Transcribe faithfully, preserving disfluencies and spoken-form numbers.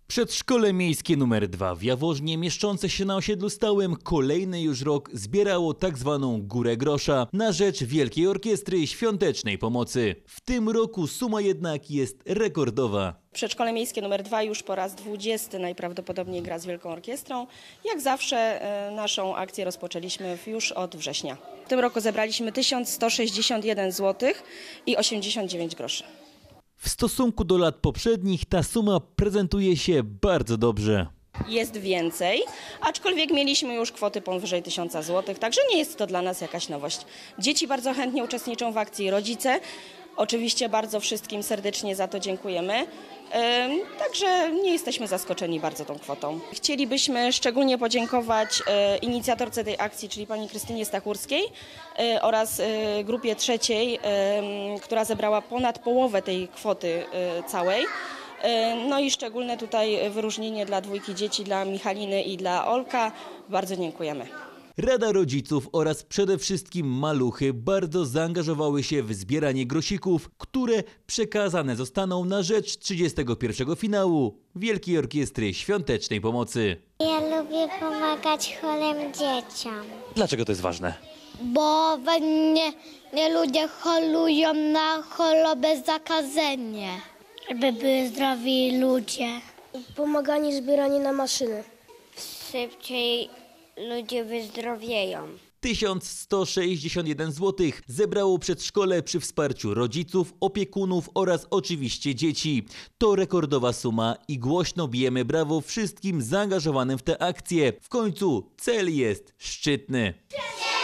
Przedszkole miejskie numer dwa w Jaworznie, mieszczące się na osiedlu stałym, kolejny już rok zbierało tak zwaną górę grosza na rzecz Wielkiej Orkiestry Świątecznej Pomocy. W tym roku suma jednak jest rekordowa. Przedszkole miejskie numer dwa już po raz dwudziesty najprawdopodobniej gra z Wielką Orkiestrą. Jak zawsze e, naszą akcję rozpoczęliśmy już od września. W tym roku zebraliśmy tysiąc sto sześćdziesiąt jeden złotych i osiemdziesiąt dziewięć groszy. W stosunku do lat poprzednich ta suma prezentuje się bardzo dobrze. Jest więcej, aczkolwiek mieliśmy już kwoty powyżej tysiąca złotych, także nie jest to dla nas jakaś nowość. Dzieci bardzo chętnie uczestniczą w akcji, rodzice. Oczywiście bardzo wszystkim serdecznie za to dziękujemy. Także nie jesteśmy zaskoczeni bardzo tą kwotą. Chcielibyśmy szczególnie podziękować inicjatorce tej akcji, czyli pani Krystynie Stachurskiej oraz grupie trzeciej, która zebrała ponad połowę tej kwoty całej. No i szczególne tutaj wyróżnienie dla dwójki dzieci, dla Michaliny i dla Olka. Bardzo dziękujemy. Rada rodziców oraz przede wszystkim maluchy bardzo zaangażowały się w zbieranie grosików, które przekazane zostaną na rzecz trzydziestego pierwszego finału Wielkiej Orkiestry Świątecznej Pomocy. Ja lubię pomagać chorym dzieciom. Dlaczego to jest ważne? Bo nie, nie ludzie chorują na chorobę zakażenie. Żeby byli zdrowi ludzie. Pomaganie, zbieranie na maszyny. Szybciej ludzie wyzdrowieją. tysiąc sto sześćdziesiąt jeden złotych zebrało przedszkole przy wsparciu rodziców, opiekunów oraz oczywiście dzieci. To rekordowa suma i głośno bijemy brawo wszystkim zaangażowanym w tę akcję. W końcu cel jest szczytny.